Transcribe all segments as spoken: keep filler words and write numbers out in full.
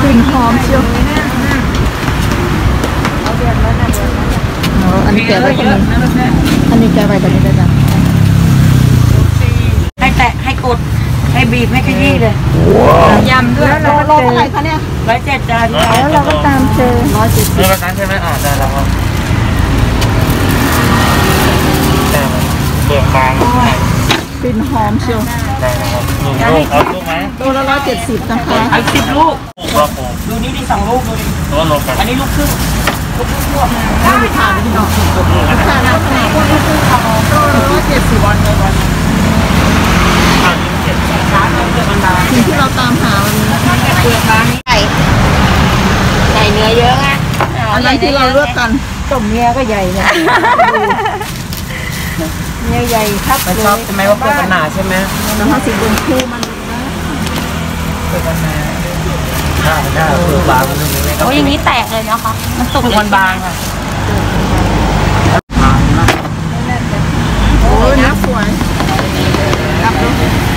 ลิ่นหอมเชียวอันนี้แกไว้ตรงนี้อันนี้แกไว้ตรงนี้ได้จ้ะให้แตะให้กดให้บีบให้ขยี้เลยยำด้วยแล้วเราเท่าไหร่คะเนี่ยร้อยเจ็ดจานแล้วเราก็ตามเจอร้อยเจ็ดสิบร้อยนั้นใช่ไหมอ่าได้แล้วครับได้เปลือกบางกลิ่นหอมเชียวได้แล้วครับลูกเอาลูกไหมตัวละร้อยเจ็ดสิบนะคะเอาสิบลูกลูกละดูนี่ดิสองลูกดูดิตัวโลกันอันนี้ลูกครึ่งลูกครึ่งรวมไม่มีทานที่น้องทานแล้วขนาดพวกลูกครึ่งเขาตัวละร้อยเจ็ดสิบวันเลยวันสิ่งที่เราตามหาวันนี้เปลือกบางนี่ใหญ่ใหญ่เนื้อเยอะไงอันนั้นที่เราเลือกกันต้มเนื้อก็ใหญ่เนี่ยเนื้อใหญ่ครับมันชอบใช่ไหมว่าเปลือกมันหนาใช่ไหมแล้วถ้าสีบนคู่มันเปลือกมันหนาได้ได้เปลือกบางมันตรงนี้โอ้ยอย่างนี้แตกเลยนะคะมันสุกมันบางค่ะโอ้ยเนื้อสวยรับดู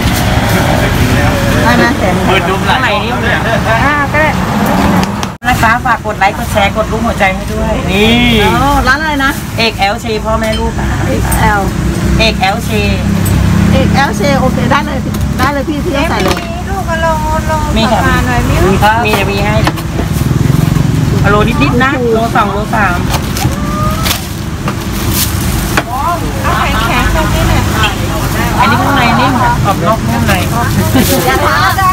ได้ไหมแต่เปิดดูข้างในนี่เนี่ยอ่าก็ได้นะคะฝากกดไลค์กดแชร์กดรูปหัวใจให้ด้วยนี่อ๋อร้านอะไรนะเอกแอลชีพ่อแม่ลูกเอกแอลเอกแอลชีเอกแอลชีโอเคได้เลยได้เลยพี่พี่ใส่เลยลูกกระโลโลมีค่ะมีครับมีจะมีให้โลนิดนิดนะโลสองโลสามอันนี้ข้างในนิ่มกรอบนอกข้างในอย่าท้านะ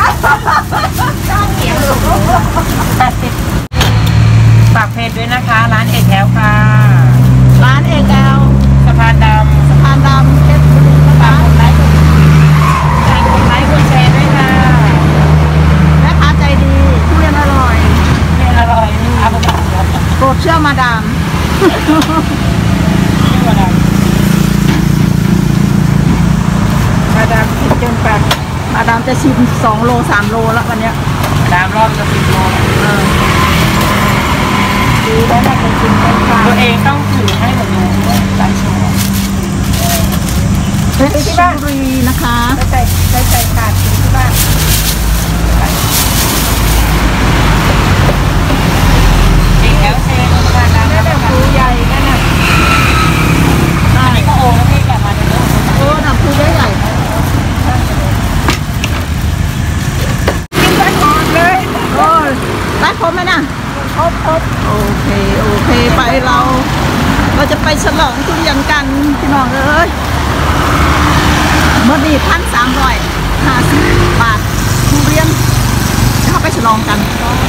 ฝากเพจด้วยนะคะร้านเอกแอลค่ะร้านเอกแอลสะพานดำสะพานดำเพชรบุรีนะคะกดไลค์กดไลค์กดแชร์ด้วยค่ะแม่ค้าใจดีทุเรียนอร่อยทุเรียนอร่อยนี่ครับโปรดเชื่อมาดามมาดามคิดจนปากมาดามจะชิมสองโลสามโลแล้ววันเนี้ยดามรอบจะสิบโลดีแล้วนะเป็นชิมเป็นปลาตัวเองต้องถือให้แบบนี้ด้วยหลายชั่วโมงเพชรบุรีนะคะใส่ใส่ใส่ถาดที่บ้านเอกแอลเซนสะพานดำนั่นแหละภูใหญ่นั่นน่ะอันนี้ก็โอ่งแล้วพี่แกะมาในโลกโอ้หนักภูใหญ่ใหญ่โอ้ยได้ครบไหมนะครบครบโอเคโอเคไปเราเราจะไปฉลองทุเรียนกันพี่น้องเอ้ยเมื่อดีพันสามร้อยห้าสิบบาททุเรียนเข้าไปฉลองกัน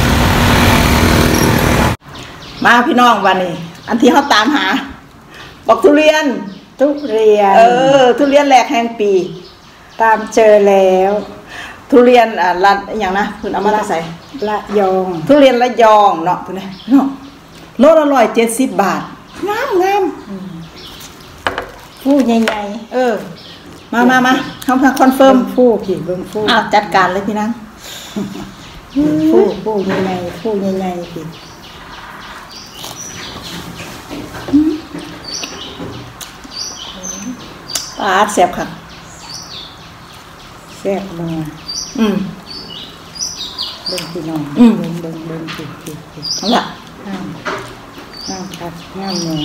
มาพี่น้องวันนี้อันที่เขาตามหาบอกทุเรียนทุเรียนเออทุเรียนแรกแห่งปีตามเจอแล้วทุเรียนอ่าละอย่างนะคุณเอามาละใส่ละยองทุเรียนละยองเนาะคุณเนี่ยเนาะโลละร้อยเจ็ดสิบบาทงามงามฟูใหญ่ๆเออมามามาเขาพาคอนเฟิร์มฟูผีเบิ้งฟูอ้าวจัดการเลยพี่นังฟูฟูใหญ่ๆฟูใหญ่ๆผีปลาแซ่บค่ะแซ่บมาอืมเบิ้งพี่น้องอืมเบิ้งเบิ้งเบิ้งผีผีผีเอาละงามงามครับงามเลย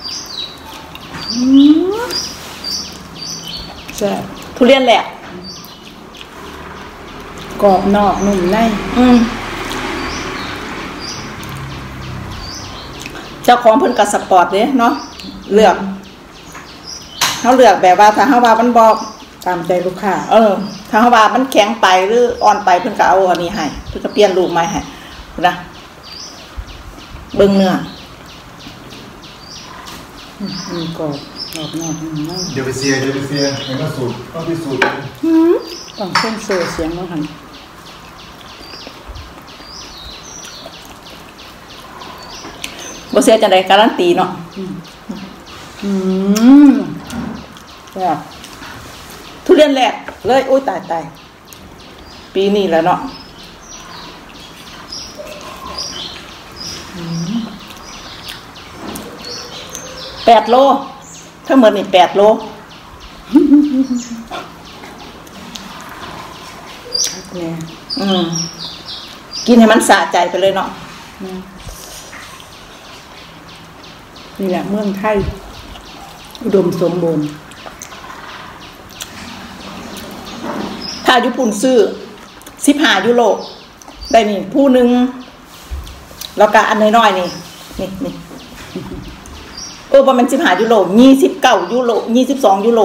แซ่บทุเรียนแหลกกรอบนอกนุ่มในอืมเจ้าของเพิ่นกับสปอร์ตเด้เนาะเลือกเขาเลือกแบบว่าถ้าเขาว่ามันบอกตามใจลูกค้าเออถ้าเขาว่ามันแข็งไปหรืออ่อนไปเพิ่นก็เอาอันนี้ให้เพิ่นก็เปลี่ยนรูปใหม่ให้นะเบิ่งเนื้อมีกรอบกรอบนอกนุ่มในเดี๋ยวไปเสียเดี๋ยวไปเสียเห็นว่าสูตรต้องพิสูจน์ต้องเส้นเสือเสียงแล้วหันบ่เสียจังได๋การันตีเนาะอืมแบบทุเรียนแรกเลยโอ้ยตายตายปีนี้แล้วเนาะแปดโลถ้าเหมือนนี่แปดโลเนี่ยอืมกินให้มันสะใจไปเลยเนาะนี่แหละเมืองไทยอุดมสมบูรณ์ถ้าญี่ปุ่นซื้อสิบห้ายูโรได้นี่ผู้หนึ่งแล้วก็อันน้อยๆนี่นี่นี่เออประมาณสิบห้ายูโรยี่สิบเก้ายูโรยี่สิบสองยูโร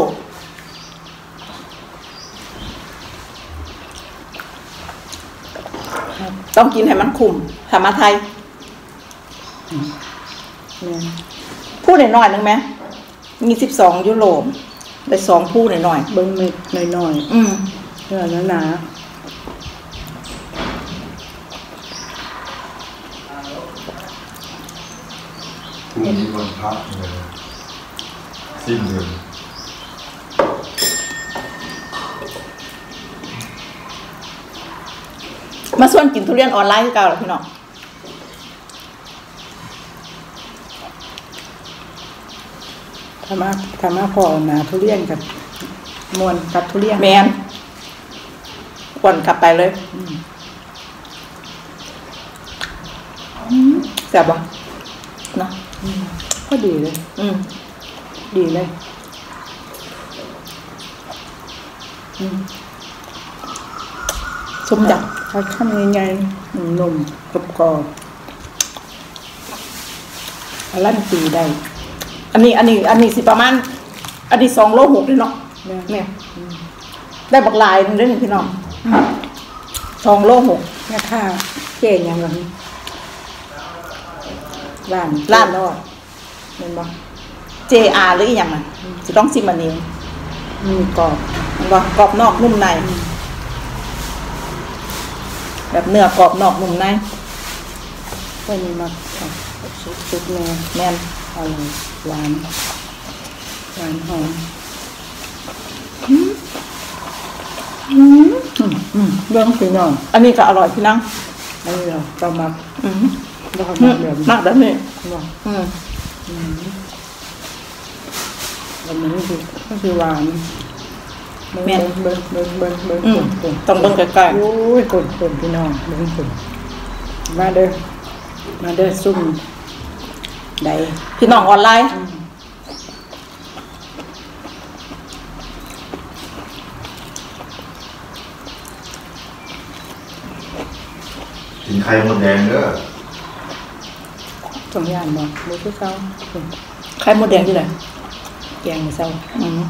ต้องกินให้มันคุ้มถ้ามาไทยพูดหน่อยๆนึงไหมยี่สิบสองยูโรได้สองพูดหน่อยๆเบิ้งเม็ดน้อยอืมๆเนื้อหนาพรุ่งนี้วันพระเลยสิ้นเดือนมาส่วนกินทุเรียนออนไลน์คือเก่าหรอพี่น้องธรรมะธรรมะพอหนาทุเรียนกับมวนกับทุเรียนแมนกวนกลับไปเลยแซ่บบ่เนาะก็ดีเลยอืมดีเลยอืมสมจับถ้าทำง่ายๆหนุ่มๆกรอบกรอบอลั่นตีได้อันนี้ อันนี้ อันนี้สิประมาณ อันนี้สองโลหกเลยเนาะเนี่ยเนี่ยได้บักลายนึงได้หนึ่งพี่น้องสองโลหกแม่ข้าเก่งอย่างไรร้านร้านรอดเห็นบ่เจ อาร์ หรืออีกอย่างน่ะจะต้องซิมอันนี้มีกรอบเห็นบ่กรอบนอกนุ่มใน แบบเนื้อกรอบนอกนุ่มในก็มีมักค่ะสุดๆแม่แม่นอร่อยหวานหวานหอมอืมอืมเรื่องพี่น้องอันนี้ก็อร่อยพี่น้องอันนี้เราก็มักอืมเราก็อืมัมกแบบมากแบบนี้ว่าอืมแบบนี้คือก็คือหวานเบิ้งเบิ้งเบิ้งเบิ้งเบิ้งอืมเบิ้งต้องเบิ่งใกล้โอ้ยคนคนพี่น้องเบิ้งคนมาเด้อมาเด้อซุ่มใดๆพี่น้องออนไลน์กินไข่มดแดงเด้อสองอย่างบ่บ่คือเก่าไข่มดแดงที่ไหนแกงเศร้าอืม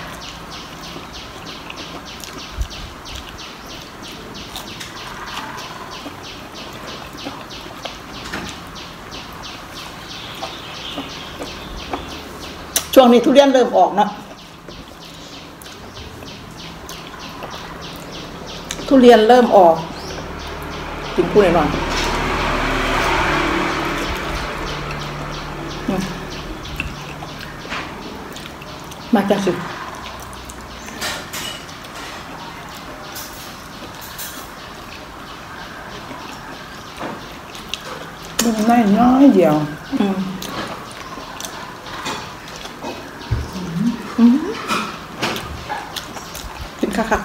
ช่วงนี้ทุเรียนเริ่มออกเนาะทุเรียนเริ่มออกกินพูดหน่อยอืมมาจากสิเบิ้งน้อยน้อยเดียวอืมอืมกินค่ะค่ะ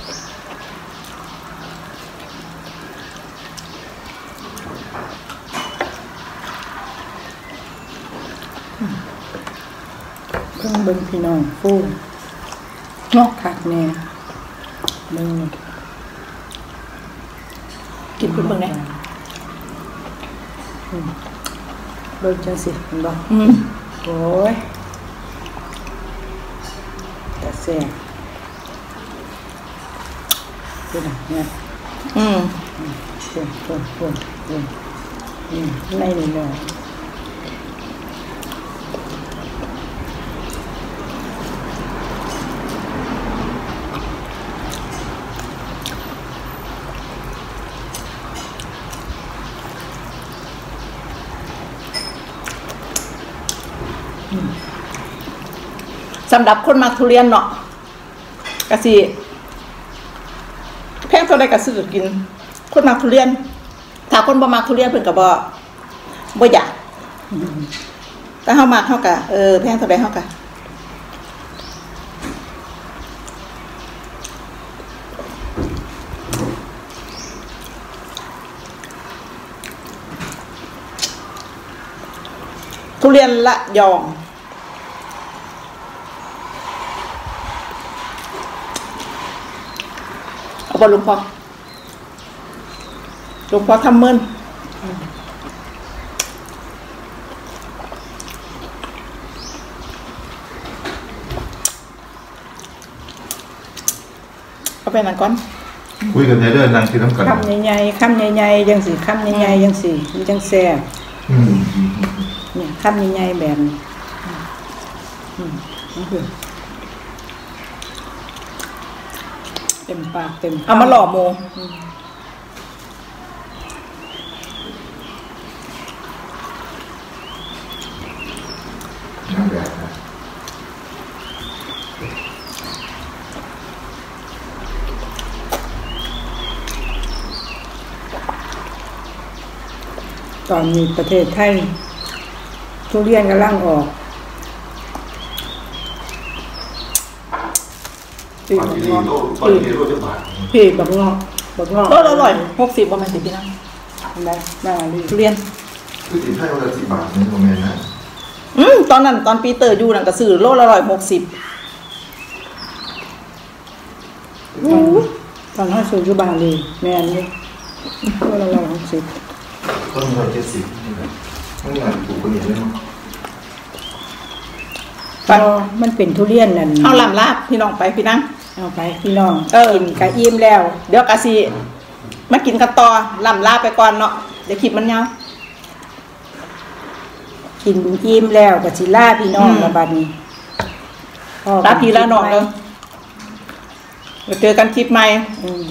เพิ่งเบิ้งพี่น้องฟูนเนาะคักแน่เบิ้งกินเพิ่งเบิ่งแน่เบิ้งจังสิเห็นบ่อืมโอ้ยแต่แซ่บดูนะเนี่ยอืมเพิ่นเพิ่นเพิ่นเพิ่นอืมในนี่เนาะสำหรับคนมักทุเรียนเนาะกะสิแพงเท่าใดก็ซื้อกิน คนมักทุเรียน ถ้าคนบ่มักทุเรียนเพิ่นก็บ่บ่อยากแต่เฮามักเฮาก็เออแพงเท่าใดเฮาก็ทุเรียนละยองเอาบอลลุงพอลุงพอทำเมินเอาไปนั่นก่อนคุยกันในเรื่องนางที่น้ำกันคำใหญ่ๆคำใหญ่ๆยังสิคำใหญ่ๆยังสิมันจังแซ่บอืมเนี่ยคำใหญ่ๆแบบนี้อืมนี่คือเต็มปากเต็มคำเอามาหล่อโมนางแบบนะตอนนี้ประเทศไทยทุเรียนกำลังออกพี่ปาบักกิเงลีาะโลปาพี่กิลีโลจะบาทพี่บักเงาะบักเงาะรสอร่อยหกสิบประมาณสิบพี่น้องได้ได้เลยทุเรียนคือสิบให้วันละสิบบาทนี่โมเมนต์นะอืมตอนนั้นตอนปีเตอร์อยู่นั่นก็ซื้อโลละร้อยหกสิบตอนนั้นสูจุบาลีแม่นเลยตัวละร้อยหกสิบต้นร้อยเจ็ดสิบนี่แหละไม่งานถูกคนอื่นเลยมั้งพอมันเป็นทุเรียนนั่นเอาลำลาบพี่น้องไปพี่นั่งเอาไปพี่น้องเออกินกะอิ่มแล้วเดี๋ยวกะสิมากินกันต่อลำลาบไปก่อนเนาะเดี๋ยวคลิปมันยาวกินอิ่มแล้วกะสิล่าพี่น้องอืมมาบัดนี้พ่อลาพี่ลาน้องเด้อเดี๋ยวเจอกันคลิปใหม่อืม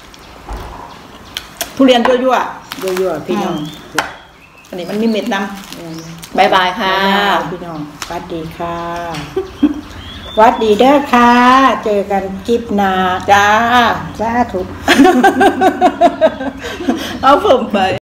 ทุเรียนยั่วยั่วๆพี่น้องๆอันนี้มันมีเม็ดนเออำบายบายค่ะพี่น้องสวัสดีค่ะสวัสดีเด้อค่ะ เจอกันคลิปหน้าจ้าสาธุเอาผมไป